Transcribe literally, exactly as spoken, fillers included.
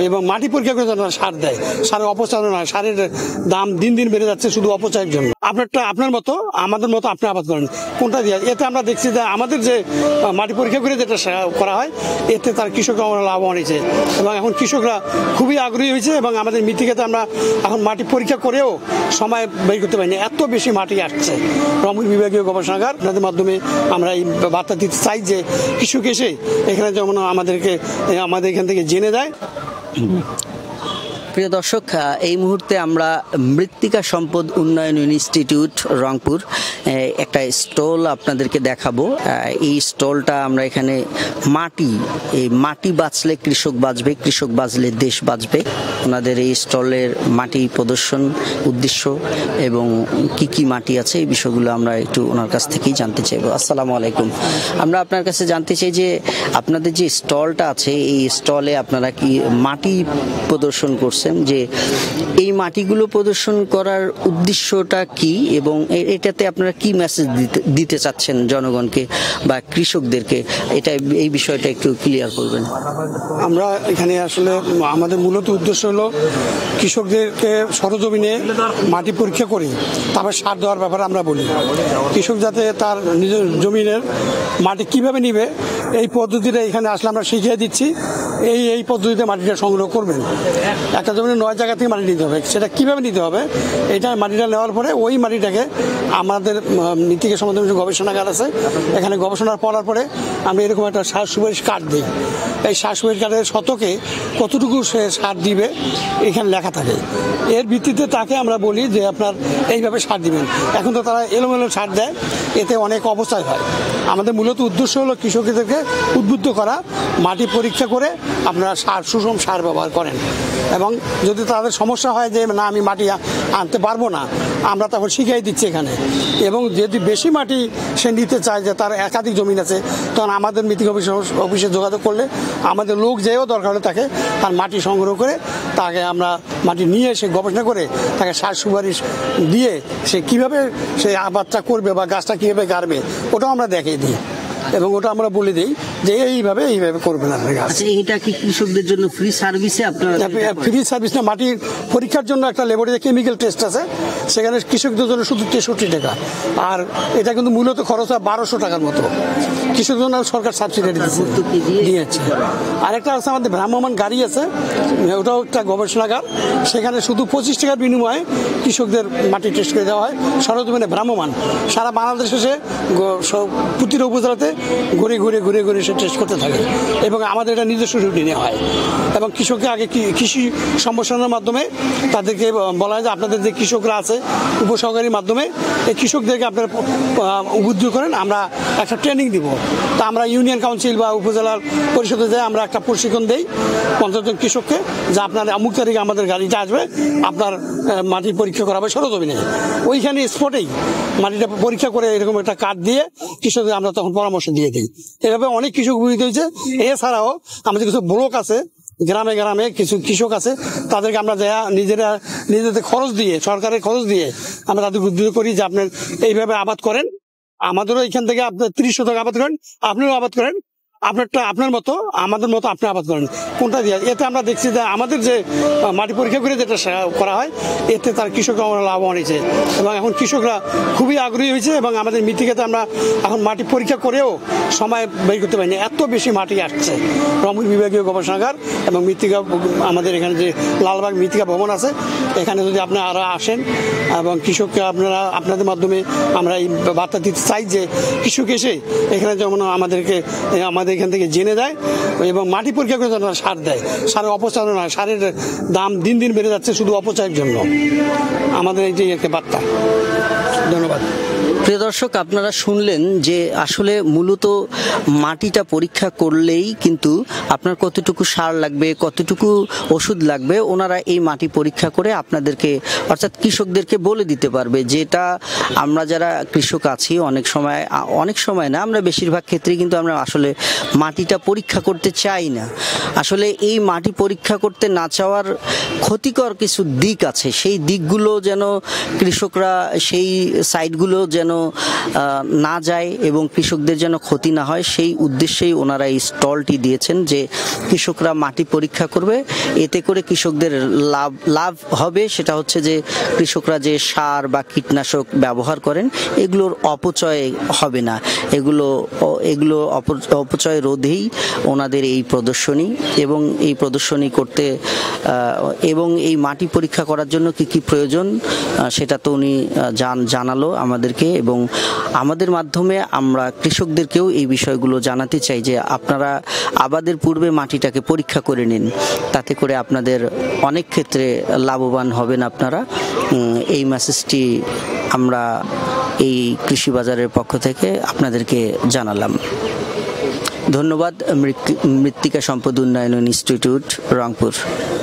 এবং মাটি পরীক্ষা করে তারা সার দেয়। সারের অপচয় নয়, সারের দাম দিন দিন বেড়ে যাচ্ছে শুধু অপচয়ের জন্য। আপনারটা আপনার মতো আমাদের মতো আপনি আবাদ করেন, কোনটা দিয়ে? এতে আমরা দেখছি যে আমাদের যে মাটি পরীক্ষা করে যেটা করা হয় এতে তার কৃষকরা আমরা লাভবান হয়েছে এবং এখন কৃষকরা খুবই আগ্রহী হয়েছে এবং আমাদের মৃত্তিকাতে আমরা এখন মাটি পরীক্ষা করেও সময় বের করতে পারিনি, এত বেশি মাটি আসছে। রংপুর বিভাগীয় গবেষণাগার আপনাদের মাধ্যমে আমরা এই বার্তা দিতে চাই যে কৃষক এসে এখানে যেমন আমাদেরকে আমাদের এখান থেকে জেনে দেয়। প্রিয় দর্শক, এই মুহূর্তে আমরা মৃত্তিকা সম্পদ উন্নয়ন ইনস্টিটিউট রংপুর একটা স্টল আপনাদেরকে দেখাবো। এই স্টলটা আমরা এখানে মাটি, এই মাটি বাঁচলে কৃষক বাঁচবে, কৃষক বাঁচলে দেশ বাঁচবে। ওনাদের এই স্টলের মাটি প্রদর্শন উদ্দেশ্য এবং কি কি মাটি আছে এই বিষয়গুলো আমরা একটু ওনার কাছ থেকেই জানতে চাইবো। আসসালামু আলাইকুম। আমরা আপনার কাছে জানতে চাই যে আপনাদের যে স্টলটা আছে এই স্টলে আপনারা কি মাটি প্রদর্শন করছেন, যে এই মাটিগুলো প্রদর্শন করার উদ্দেশ্যটা কি এবং এটাতে আপনারা কি মেসেজ দিতে দিতে চাচ্ছেন জনগণকে বা কৃষকদেরকে, এটা এই বিষয়টা একটু ক্লিয়ার করবেন। আমরা এখানে আসলে আমাদের মূলত উদ্দেশ্য হলো কৃষকদেরকে সরজমিনে মাটি পরীক্ষা করি তারপর সার দেওয়ার ব্যাপারে আমরা বলি। কৃষক যাতে তার নিজের জমিনের মাটি কিভাবে নিবে এই পদ্ধতিটা এখানে আসলে আমরা শিখিয়ে দিচ্ছি। এই এই পদ্ধতিতে মাটিটা সংগ্রহ করবেন। একটা জমিনে নয় জায়গা থেকে মাটি নিতে হবে, সেটা কিভাবে নিতে হবে এটা মাটিটা নেওয়ার পরে ওই মাটিটাকে আমাদের মৃত্তিকা সম্বন্ধে গবেষণাগার আছে, এখানে গবেষণা পড়ার পরে আমরা এরকম একটা সার সুপারিশ কার্ড দিই। এই সার সুপারিশ কার্ডের শতকে কতটুকু সে সার দিবে এখানে লেখা থাকে। এর ভিত্তিতে তাকে আমরা বলি যে আপনার এইভাবে সার দিবেন। এখন তো তারা এলোমেলো সার দেয়, এতে অনেক অপচয় হয়। আমাদের মূলত উদ্দেশ্য হলো কৃষকদেরকে উদ্বুদ্ধ করা, মাটি পরীক্ষা করে আপনারা সার সুষম সার ব্যবহার করেন এবং যদি তাদের সমস্যা হয় যে না আমি মাটি আনতে পারবো না, আমরা তখন শিখিয়ে দিচ্ছি এখানে। এবং যদি বেশি মাটি সে নিতে চায়, যে তার একাধিক জমিন আছে, তখন আমাদের মৃত্তিকা অফিসে যোগাযোগ করলে আমাদের লোক যেও দরকার হলে তাকে তার মাটি সংগ্রহ করে তাকে আমরা মাটি নিয়ে সে গবেষণা করে তাকে সার সুপারিশ দিয়ে সে কিভাবে সে আবাদটা করবে বা গাছটা কীভাবে গাড়বে ওটাও আমরা দেখিয়ে দিই এবং ওটা আমরা বলে দিই যে এইভাবে এইভাবে করবেন আপনি গাছ। এটা কি কৃষকদের জন্য ফ্রি সার্ভিসে আপনারা? ফ্রি সার্ভিস না, মাটির পরীক্ষার জন্য একটা ল্যাবরেটরি কেমিক্যাল টেস্ট আছে, সেখানে কৃষকদের জন্য শুধু তেষট্টি টাকা, আর এটা কিন্তু মূলত খরচ হয় বারোশো টাকার মতো। কৃষকদের জন্য সরকার সাবসিডি দিয়েছে। আরেকটা আছে আমাদের ভ্রাম্যমান গাড়ি আছে, ওটাও একটা গবেষণাগার, সেখানে শুধু পঁচিশ টাকার বিনিময়ে কৃষকদের মাটি টেস্ট করে দেওয়া হয় সরজমিনে। ভ্রাম্যমান সারা বাংলাদেশে সে প্রতিটা উপজেলাতে ঘুরে ঘুরে ঘুরে ঘুরে সে টেস্ট করতে থাকে এবং আমাদের এটা নিজস্ব রুটিনে হয়। এবং কৃষককে আগে কৃষি সম্প্রসারণের মাধ্যমে তাদেরকে বলা হয় যে আপনাদের যে কৃষকরা আছে উপসহকারীর মাধ্যমে এই কৃষকদেরকে আপনারা উদ্বুদ্ধ করেন, আমরা একটা ট্রেনিং দিব। তা আমরা ইউনিয়ন কাউন্সিল বা উপজেলার পরিষদে যাই, আমরা একটা প্রশিক্ষণ দেই পঞ্চাশ জন কৃষককে, যে আপনার অমুক তারিখে আমাদের গাড়িটা আসবে, আপনার মাটির পরীক্ষা করা হবে সরজমিনে। ওইখানে স্পটেই মাটিটা পরীক্ষা করে এরকম একটা কার্ড দিয়ে কৃষকদের আমরা তখন পরামর্শ দিয়ে দিই। এভাবে অনেক কৃষক উপকৃত হয়েছে। এছাড়াও আমাদের কিছু ব্লক আছে, গ্রামে গ্রামে কিছু কৃষক আছে, তাদেরকে আমরা দেয়া নিজেরা নিজেদের খরচ দিয়ে, সরকারের খরচ দিয়ে আমরা তাদের উদ্যোগ করি যে আপনার এইভাবে আবাদ করেন, আমাদেরও এখান থেকে আপনার ত্রিশ শতক আবাদ করেন, আপনিও আবাদ করেন, আপনারটা আপনার মতো আমাদের মতো আপনি আবাদ করেন, কোনটা দিয়ে? এতে আমরা দেখছি যে আমাদের যে মাটি পরীক্ষা করে যেটা করা হয় এতে তার কৃষকরা আমরা লাভবান হয়েছে এবং এখন কৃষকরা খুবই আগ্রহী হয়েছে এবং আমাদের মৃত্তিকাতে আমরা এখন মাটি পরীক্ষা করেও সময় বের করতে পারিনি, এত বেশি মাটি আসছে। রংপুর বিভাগীয় গবেষণাগার এবং মৃত্তিকা আমাদের এখানে যে লালবাগ মৃত্তিকা ভবন আছে, এখানে যদি আপনারা আরও আসেন এবং কৃষককে আপনারা আপনাদের মাধ্যমে আমরা এই বার্তা দিতে চাই যে কৃষক এসে এখানে যেমন আমাদেরকে আমাদের এখান থেকে জেনে দেয় এবং মাটি পরীক্ষা করে তারা সার দেয়। সারের অপচয় নয়, সারের দাম দিন দিন বেড়ে যাচ্ছে শুধু অপচয়ের জন্য। আমাদের এই যে একটা বার্তা। ধন্যবাদ। প্রিয় দর্শক, আপনারা শুনলেন যে আসলে মূলত মাটিটা পরীক্ষা করলেই কিন্তু আপনার কতটুকু সার লাগবে, কতটুকু ওষুধ লাগবে ওনারা এই মাটি পরীক্ষা করে আপনাদেরকে অর্থাৎ কৃষকদেরকে বলে দিতে পারবে। যেটা আমরা যারা কৃষক আছি অনেক সময় অনেক সময় না আমরা বেশিরভাগ ক্ষেত্রেই কিন্তু আমরা আসলে মাটিটা পরীক্ষা করতে চাই না। আসলে এই মাটি পরীক্ষা করতে না চাওয়ার ক্ষতিকর কিছু দিক আছে, সেই দিকগুলো যেন কৃষকরা সেই সাইটগুলো যেন না যায় এবং কৃষকদের যেন ক্ষতি না হয় সেই উদ্দেশ্যেই ওনারা এই স্টলটি দিয়েছেন, যে কৃষকরা মাটি পরীক্ষা করবে, এতে করে কৃষকদের লাভ লাভ হবে। সেটা হচ্ছে যে কৃষকরা যে সার বা কীটনাশক ব্যবহার করেন এগুলোর অপচয় হবে না, এগুলো এগুলো অপচয় রোধেই ওনাদের এই প্রদর্শনী। এবং এই প্রদর্শনী করতে এবং এই মাটি পরীক্ষা করার জন্য কি কি প্রয়োজন সেটা তো উনি জানালো আমাদেরকে, এবং আমাদের মাধ্যমে আমরা কৃষকদেরকেও এই বিষয়গুলো জানাতে চাই যে আপনারা আবাদের পূর্বে মাটিটাকে পরীক্ষা করে নিন, তাতে করে আপনাদের অনেক ক্ষেত্রে লাভবান হবেন আপনারা। এই মেসেজটি আমরা এই কৃষি বাজারের পক্ষ থেকে আপনাদেরকে জানালাম। ধন্যবাদ মৃত্তিকা সম্পদ উন্নয়ন ইনস্টিটিউট রংপুর।